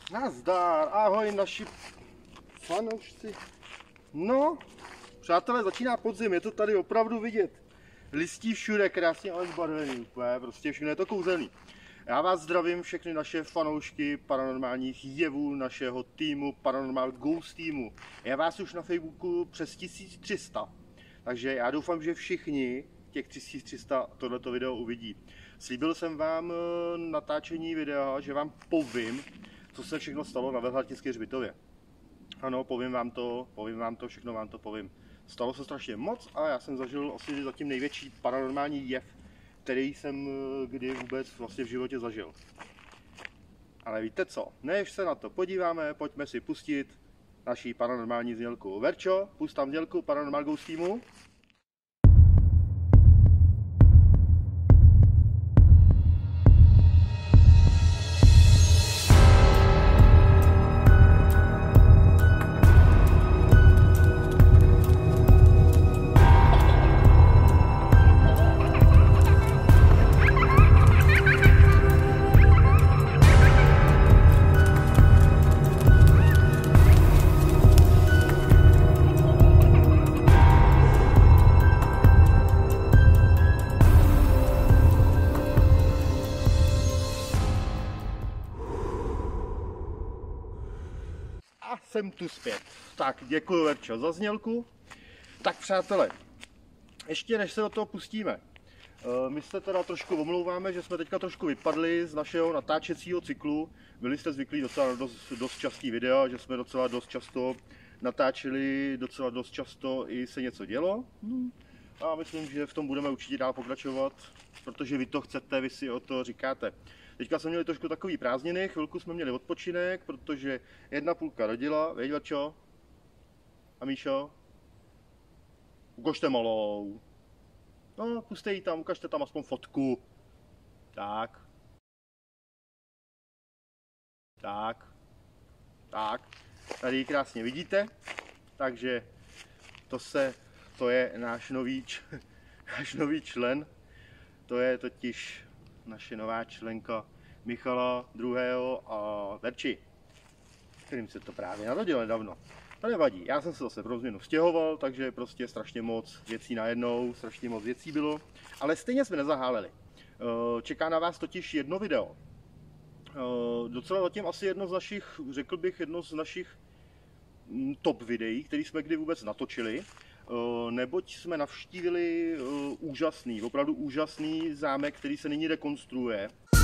Nazdar, ahoj naši fanoušci. No, přátelé, začíná podzim, je to tady opravdu vidět. Listí všude, krásně ale zbarvený, úplně, prostě všechno je to kouzelný. Já vás zdravím všechny naše fanoušky paranormálních jevů, našeho týmu Paranormal Ghost týmu. Je vás už na Facebooku přes 1300, takže já doufám, že všichni těch 1300 tohleto video uvidí. Slíbil jsem vám natáčení videa, že vám povím, co se všechno stalo na Velhartinské hřbitově. Ano, povím vám to, všechno vám to povím. Stalo se strašně moc a já jsem zažil asi zatím největší paranormální jev, který jsem kdy vůbec vlastně v životě zažil. Ale víte co, než se na to podíváme, pojďme si pustit naší paranormální znělku. Verčo, pust tam znělku Paranormal Ghost týmu. A jsem tu zpět. Tak, děkuji Verčo za znělku. Tak přátelé, ještě než se do toho pustíme, my se teda trošku omlouváme, že jsme teďka trošku vypadli z našeho natáčecího cyklu. Byli jste zvyklí docela dost častý videa, že jsme docela dost často natáčeli, docela dost často i se něco dělo. A myslím, že v tom budeme určitě dál pokračovat, protože vy to chcete, vy si o to říkáte. Teďka jsme měli trošku takový prázdniny, chvilku jsme měli odpočinek, protože jedna půlka rodila, veď Verčo? A Míšo? Ukažte malou. No, puste ji tam, ukažte tam aspoň fotku. Tak. Tady ji krásně vidíte. Takže to je náš nový člen. To je totiž naše nová členka Michala II. A Verči, kterým se to právě narodilo nedávno. To nevadí, já jsem se zase pro změnu stěhoval, takže prostě strašně moc věcí najednou, strašně moc věcí bylo, ale stejně jsme nezaháleli. Čeká na vás totiž jedno video. Docela zatím asi jedno z našich, řekl bych, jedno z našich top videí, který jsme kdy vůbec natočili. Neboť jsme navštívili opravdu úžasný zámek, který se nyní rekonstruuje.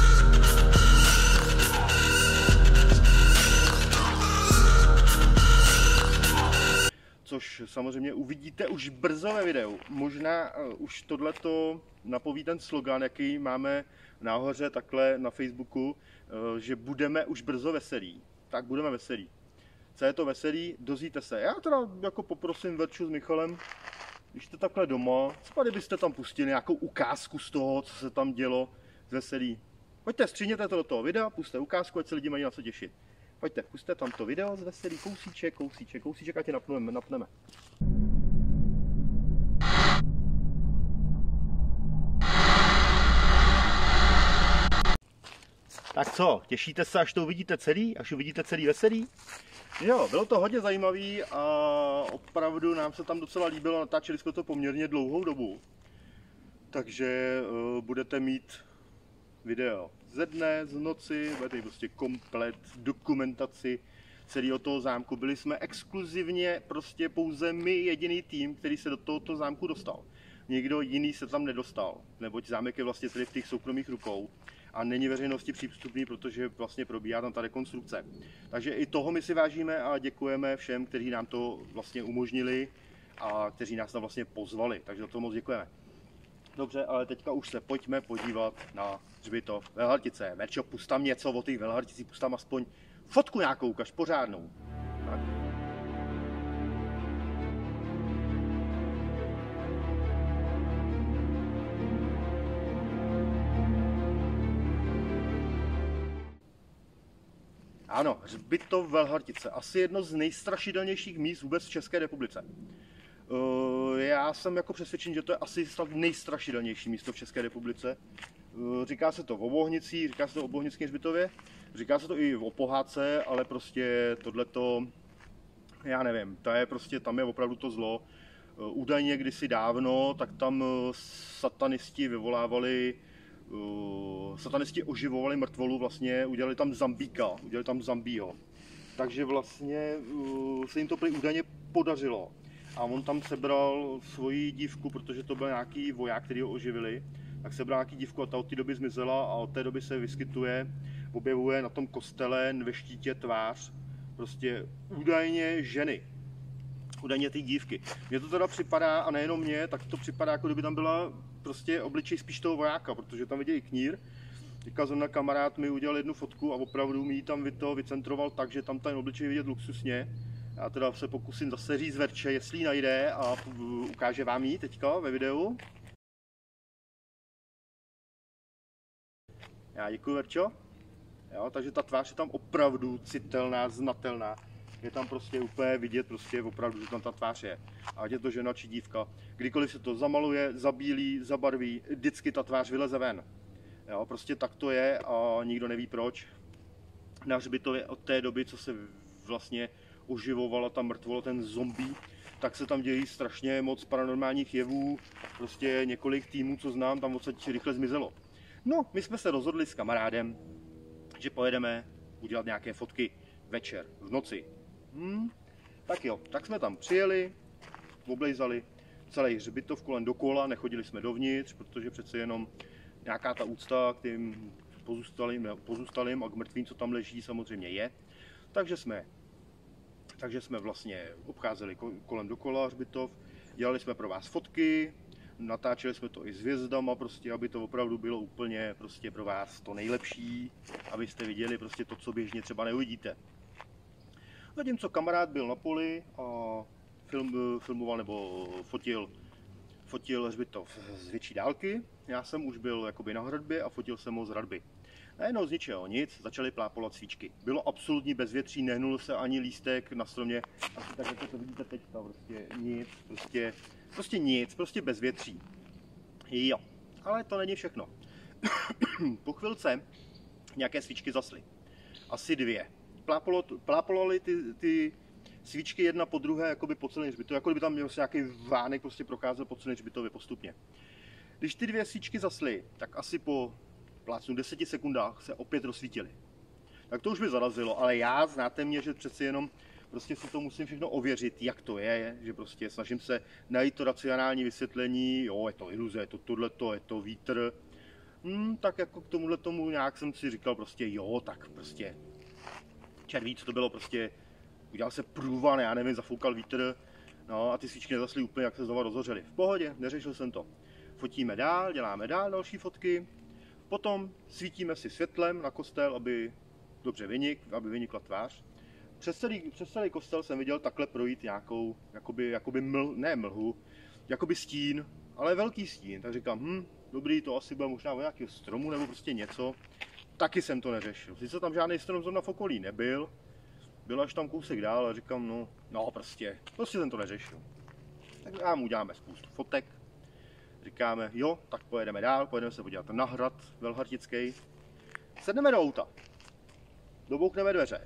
Což samozřejmě uvidíte už brzo ve videu. Možná už tohleto napoví ten slogan, jaký máme nahoře takhle na Facebooku, že budeme už brzo veselí. Tak budeme veselí. Co je to veselí, dozvíte se. Já teda jako poprosím Verču s Michalem, když jste takhle doma, co kdybyste tam pustili nějakou ukázku z toho, co se tam dělo z veselí. Pojďte, stříhněte to do toho videa, puste ukázku, ať se lidi mají na co těšit. Pojďte, puste tam to video z veselí, kousíček, ať je napneme. Tak co, těšíte se, až to uvidíte celý? Až uvidíte celý veselí? Jo, bylo to hodně zajímavý a opravdu nám se tam docela líbilo, natáčeli jsme to poměrně dlouhou dobu. Takže budete mít video ze dne, z noci, budete mít prostě komplet dokumentaci celého toho zámku. Byli jsme exkluzivně prostě pouze my jediný tým, který se do tohoto zámku dostal. Nikdo jiný se tam nedostal, neboť zámek je vlastně tady v těch soukromých rukou a není veřejnosti přístupný, protože vlastně probíhá tam ta rekonstrukce. Takže i toho my si vážíme a děkujeme všem, kteří nám to vlastně umožnili a kteří nás tam vlastně pozvali, takže za to moc děkujeme. Dobře, ale teďka už se pojďme podívat na hřbitov Velhartice. Verčo, pust tam něco o těch Velharticích, pust tam aspoň fotku nějakou, ukaž pořádnou. Tak. Ano, hřbitov Velhartice, asi jedno z nejstrašidelnějších míst vůbec v České republice. Já jsem jako přesvědčen, že to je asi nejstrašidelnější místo v České republice. Říká se to o Bohnicích, říká se to o Bohnickém hřbitově, říká se to i o pohádce, ale prostě tohleto, já nevím, to je prostě, tam je opravdu to zlo. Údajně kdysi dávno, tak tam satanisti vyvolávali, satanisti oživovali mrtvolu vlastně, udělali tam zambíka, udělali tam zambího. Takže vlastně se jim to prý údajně podařilo. A on tam sebral svoji dívku, protože to byl nějaký voják, který ho oživili. Tak sebral nějaký dívku a ta od té doby zmizela a od té doby se vyskytuje, objevuje na tom kostele ve štítě tvář prostě údajně ženy. Údajně ty dívky. Mně to teda připadá, a nejenom mně, tak to připadá, jako kdyby tam byla prostě obličej spíš toho vojáka, protože tam vidějí knír. Teďka zrovna kamarád mi udělal jednu fotku a opravdu mi ji tam vycentroval tak, že tam ten obličej vidět luxusně. Já teda se pokusím zase říct Verče, jestli ji najde a ukáže vám ji teďka ve videu. Já děkuji, Verčo. Jo, takže ta tvář je tam opravdu citelná, znatelná. Je tam prostě úplně vidět, prostě opravdu, že tam ta tvář je. Ať je to žena či dívka. Kdykoliv se to zamaluje, zabílí, zabarví, vždycky ta tvář vyleze ven. Jo, prostě tak to je a nikdo neví proč. Na hřbitově od té doby, co se vlastně oživovala ta mrtvola, ten zombie, tak se tam dějí strašně moc paranormálních jevů. Prostě několik týmů, co znám, tam odsaď rychle zmizelo. No, my jsme se rozhodli s kamarádem, že pojedeme udělat nějaké fotky večer, v noci. Tak jo, tak jsme tam přijeli, oblejzali celý hřbitov kolem dokola, nechodili jsme dovnitř, protože přece jenom nějaká ta úcta k těm pozůstalým a k mrtvým, co tam leží, samozřejmě je. Takže jsme vlastně obcházeli kolem dokola hřbitov, dělali jsme pro vás fotky, natáčeli jsme to i s hvězdama, prostě, aby to opravdu bylo úplně prostě pro vás to nejlepší, abyste viděli prostě to, co běžně třeba neuvidíte. Zatímco kamarád byl na poli a filmoval nebo fotil hřbitov z větší dálky, já jsem už byl jakoby na hradbě a fotil jsem ho z hradby. Najednou z ničeho nic začaly plápolat svíčky. Bylo absolutní bezvětří, nehnul se ani lístek na stromě, asi tak, jak to vidíte teďka, prostě nic, prostě nic, prostě bezvětří. Jo, ale to není všechno. Po chvilce nějaké svíčky zasly. Asi 2. Plápolaly ty svíčky jedna po druhé, jakoby po celém hřbitově, jako kdyby tam měl nějaký vánek prostě procházel po celém hřbitově postupně. Když ty 2 svíčky zasly, tak asi po plácnu 10 sekundách se opět rozsvítily. Tak to už mi zarazilo, ale já, znáte mě, že přeci jenom prostě si to musím všechno ověřit, jak to je, že prostě snažím se najít to racionální vysvětlení, jo, je to iluze, je to tohleto, je to vítr. Tak jako k tomuhle tomu nějak jsem si říkal prostě jo, tak prostě červí, co to bylo, prostě udělal se průvan, já nevím, zafoukal vítr, no a ty svíčky nezasly úplně, jak se znova rozhořely. V pohodě, neřešil jsem to. Fotíme dál, děláme dál další fotky, potom svítíme si světlem na kostel, aby dobře vynikla tvář. Přes celý kostel jsem viděl takhle projít nějakou, jakoby mlhu, jakoby stín, ale velký stín, tak říkám, dobrý, to asi bude možná o nějakého stromu nebo prostě něco. Taky jsem to neřešil. Sice tam žádný strom zrovna v okolí nebyl, byl až tam kousek dál a říkám, no prostě jsem to neřešil. Tak nám uděláme spoustu fotek, říkáme, jo, tak pojedeme dál, pojedeme se podívat na hrad velhartický. Sedneme do auta, doboukneme dveře.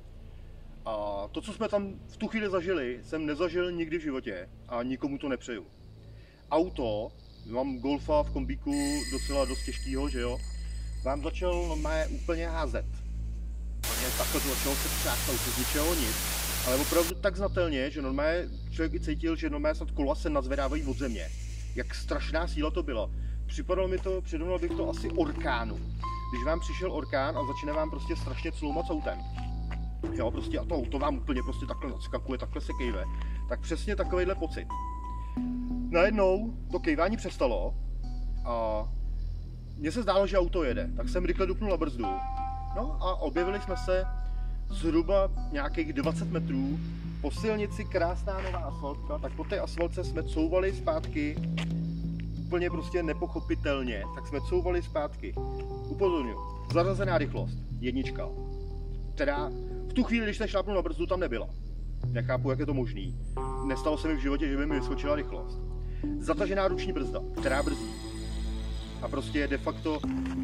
A to, co jsme tam v tu chvíli zažili, jsem nezažil nikdy v životě a nikomu to nepřeju. Auto, mám Golfa v kombíku docela dost těžkýho, že jo, vám začal normálně úplně házet. Takhle to začalo se třásnout, z ničeho nic, ale opravdu tak znatelně, že normálně člověk i cítil, že normálně snad kola se nazvedávají od země. Jak strašná síla to byla. Přirovnal bych to asi orkánu. Když vám přišel orkán a začne vám prostě strašně cloumat s autem. Jo, prostě a to auto vám úplně prostě takhle nadskakuje, takhle se kejve. Tak přesně takovejhle pocit. Najednou to kejvání přestalo a mně se zdálo, že auto jede, tak jsem rychle dupnul na brzdu. No a objevili jsme se zhruba nějakých 20 metrů po silnici, krásná nová asfaltka, tak po té asfaltce jsme couvali zpátky úplně prostě nepochopitelně, tak jsme couvali zpátky. Upozorňuji, zařazená rychlost, 1, která v tu chvíli, když jsem šlápnul na brzdu, tam nebyla. Nechápu, jak je to možný. Nestalo se mi v životě, že by mi vyskočila rychlost. Zatažená ruční brzda, která brzdí. A prostě de facto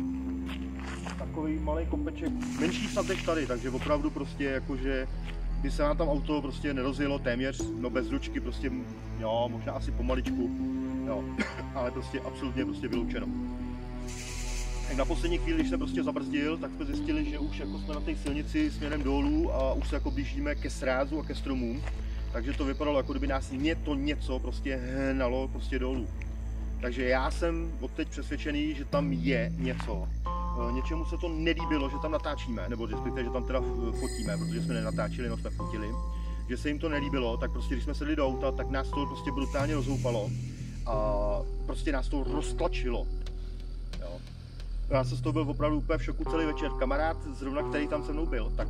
takový malý kopeček, menší snad než tady, takže opravdu prostě jakože by se nám tam auto prostě nerozjelo téměř, no bez ručky prostě, jo, možná asi pomaličku, jo, ale prostě absolutně prostě vyloučeno. Tak na poslední chvíli, když jsem prostě zabrzdil, tak jsme zjistili, že už jako jsme na té silnici směrem dolů a už se jako blížíme ke srázu a ke stromům, takže to vypadalo, jako kdyby nás něco prostě hnalo prostě dolů. Takže já jsem odteď přesvědčený, že tam je něco. Něčemu se to nelíbilo, že tam natáčíme, nebo respektive, že tam teda fotíme, protože jsme nenatáčeli, no jsme fotili. Že se jim to nelíbilo, tak prostě když jsme sedli do auta, tak nás to prostě brutálně rozhoupalo a prostě nás to roztlačilo. Jo. Já jsem z toho byl opravdu úplně v šoku celý večer. Kamarád, zrovna který tam se mnou byl, tak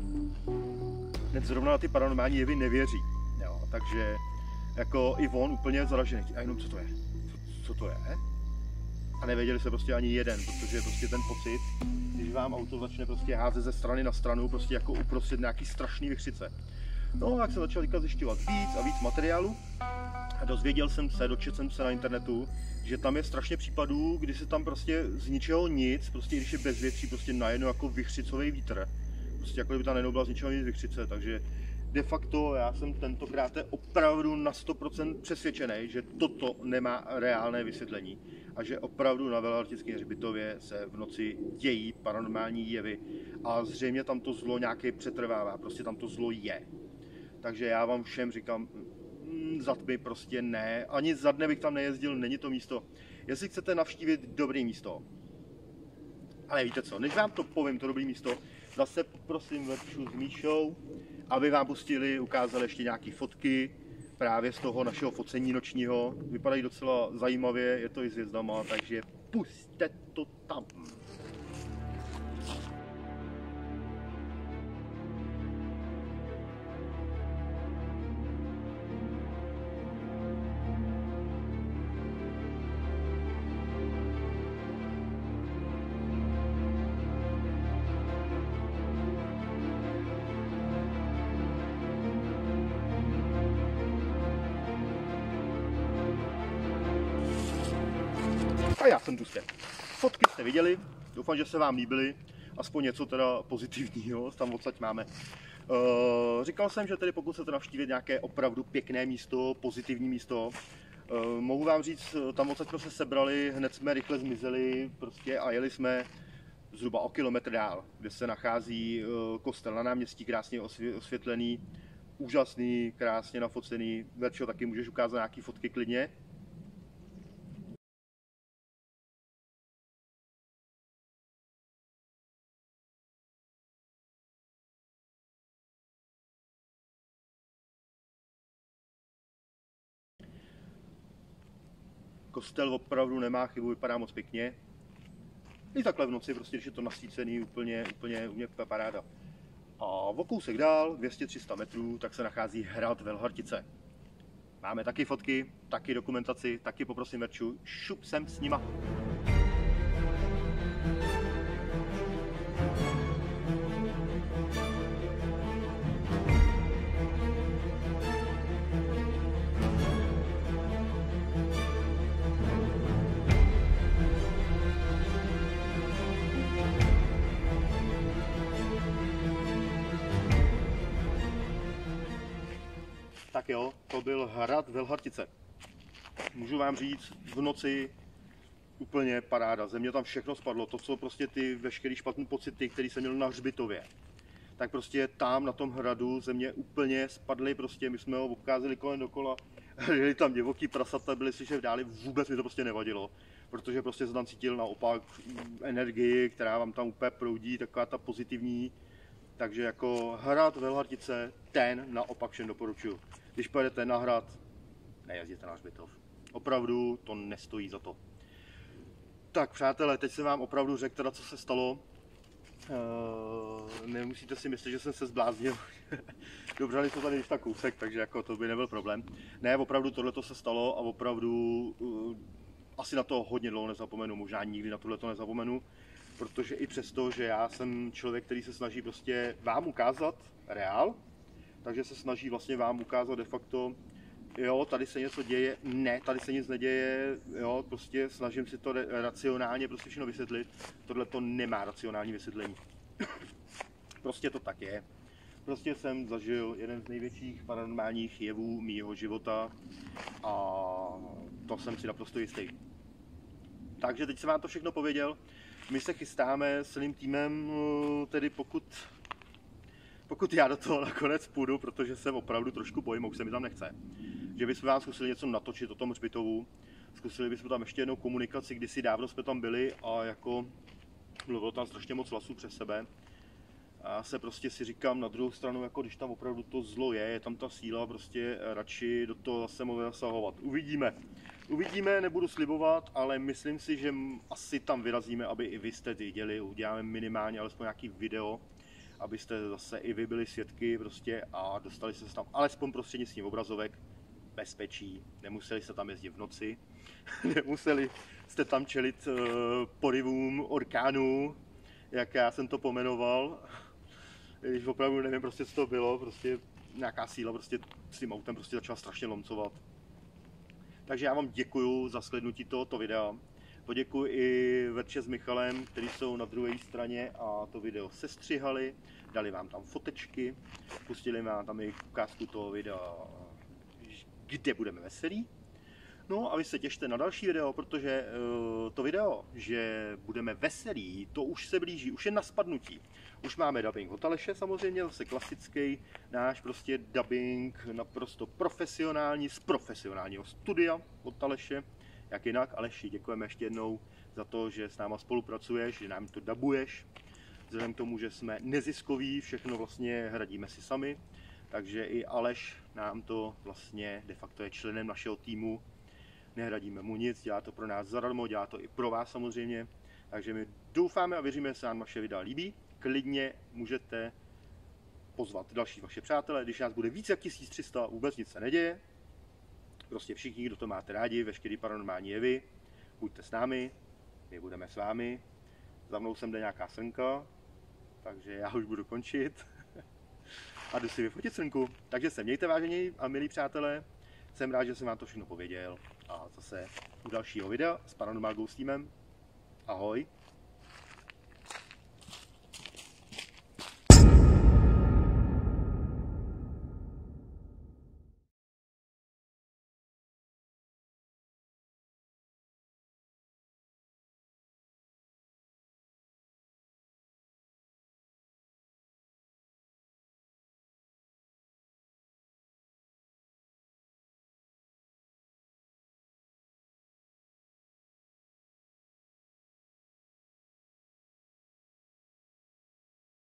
hned zrovna na ty paranormální jevy nevěří. Jo. Takže jako i on úplně zaražený. A jenom co to je? Co to je? A nevěděli se prostě ani jeden, protože prostě ten pocit, když vám auto začne prostě házet ze strany na stranu, prostě jako uprostřed nějaký strašný vichřice. No, jak se začal zjišťovat víc a víc materiálu a dočetl jsem se na internetu, že tam je strašně případů, kdy se tam prostě z ničeho nic, prostě když je bez větří, prostě najednou jako vichřicový vítr. Prostě jako kdyby tam najednou byla z ničeho nic vichřice, takže de facto já jsem tentokrát opravdu na 100% přesvědčený, že toto nemá reálné vysvětlení a že opravdu na Velehradickém hřbitově se v noci dějí paranormální jevy a zřejmě tam to zlo nějaké přetrvává, prostě tam to zlo je. Takže já vám všem říkám, za tmy prostě ne, ani za dne bych tam nejezdil, není to místo. Jestli chcete navštívit dobré místo, ale víte co, než vám to povím, to dobré místo, zase poprosím Verču s Míšou, aby vám ukázali ještě nějaké fotky právě z toho našeho focení nočního. Vypadají docela zajímavě, je to i s hvězdama, takže pusťte to tam. A já jsem tu zpět. Fotky jste viděli, doufám, že se vám líbily, aspoň něco teda pozitivního, tam odsaď máme. Říkal jsem, že tedy pokud chcete navštívit nějaké opravdu pěkné místo, pozitivní místo, mohu vám říct, tam odsaď jsme se sebrali, hned jsme rychle zmizeli prostě a jeli jsme zhruba o kilometr dál, kde se nachází kostel na náměstí, krásně osvětlený, úžasný, krásně nafocený. Verčo, taky můžeš ukázat nějaké fotky klidně. Kostel opravdu nemá chybu, vypadá moc pěkně. I takhle v noci, prostě, když je to nasvícený, úplně paráda. A o kousek dál, 200-300 metrů, tak se nachází hrad Velhartice. Máme taky fotky, taky dokumentaci, taky poprosím Verču, šup sem s nima. Tak jo, to byl hrad Velhartice. Můžu vám říct, v noci úplně paráda. Ze mě tam všechno spadlo. To jsou prostě ty veškerý špatné pocity, které jsem měl na hřbitově. Tak prostě tam na tom hradu ze mě úplně spadly, prostě my jsme ho obcházeli kolem dokola. Jeli tam divoký prasata, byli slyšet v dáli, vůbec mi to prostě nevadilo. Protože prostě jsem tam cítil naopak energii, která vám tam úplně proudí, taková ta pozitivní. Takže jako hrad Velhartice, ten naopak všem doporučuji. Když pojedete na hrad, nejezděte na hřbitov. Opravdu to nestojí za to. Tak přátelé, teď jsem vám opravdu řekl teda, co se stalo. Nemusíte si myslet, že jsem se zbláznil. Dobře, jsme tady tak kousek, takže jako to by nebyl problém. Ne, opravdu tohleto se stalo a opravdu asi na to hodně dlouho nezapomenu, možná nikdy na tohleto nezapomenu. Protože i přesto, že já jsem člověk, který se snaží prostě vám ukázat reál, takže se snaží vlastně vám ukázat de facto jo, tady se něco děje, ne, tady se nic neděje, jo, prostě snažím si to racionálně prostě všechno vysvětlit. Tohle to nemá racionální vysvětlení. Prostě to tak je. Prostě jsem zažil jeden z největších paranormálních jevů mýho života a to jsem si naprosto jistý. Takže teď jsem vám to všechno pověděl. My se chystáme s celým týmem, tedy pokud já do toho nakonec půjdu, protože se opravdu trošku bojím, už se mi tam nechce, že bychom vám zkusili něco natočit o tom hřbitovu. Zkusili bychom tam ještě jednou komunikaci, kdysi dávno jsme tam byli a jako mluvilo tam strašně moc hlasů přes sebe. A se prostě si říkám na druhou stranu, jako když tam opravdu to zlo je tam ta síla, prostě radši do toho zase mohl zasahovat. Uvidíme, nebudu slibovat, ale myslím si, že asi tam vyrazíme, aby i vy jste viděli, uděláme minimálně alespoň nějaký video, abyste zase i vy byli svědky prostě a dostali se tam alespoň prostřednictvím obrazovek bezpečí, nemuseli jste tam jezdit v noci, nemuseli jste tam čelit porivům orkánů, jak já jsem to pomenoval, když opravdu nevím prostě, co to bylo, prostě nějaká síla prostě s tím autem prostě začala strašně lomcovat. Takže já vám děkuju za slednutí tohoto videa. Poděkuji i Verče s Michalem, kteří jsou na druhé straně a to video sestřihali, dali vám tam fotečky, pustili vám tam i ukázku toho videa, kde budeme veselí. No a vy se těšte na další video, protože to video, že budeme veselí, to už se blíží, už je na spadnutí. Už máme dubbing od Aleše samozřejmě, zase klasický náš prostě dubbing, naprosto profesionální, z profesionálního studia od Aleše. Jak jinak, Aleši, děkujeme ještě jednou za to, že s náma spolupracuješ, že nám to dabuješ. Vzhledem k tomu, že jsme neziskoví, všechno vlastně hradíme si sami, takže i Aleš nám to vlastně de facto je členem našeho týmu. Nehradíme mu nic, dělá to pro nás zadarmo, dělá to i pro vás samozřejmě. Takže my doufáme a věříme, že se nám vaše videa líbí. Klidně můžete pozvat další vaše přátelé, když nás bude víc jak 1300, vůbec nic se neděje. Prostě všichni, kdo to máte rádi, veškerý paranormální jevy, buďte s námi, my budeme s vámi. Za mnou sem jde nějaká srnka, takže já už budu končit. A jdu si vyfotit srnku. Takže se mějte, vážení a milí přátelé. Jsem rád, že jsem vám to všechno pověděl. A zase u dalšího videa s Paranormal Ghost týmem. Ahoj.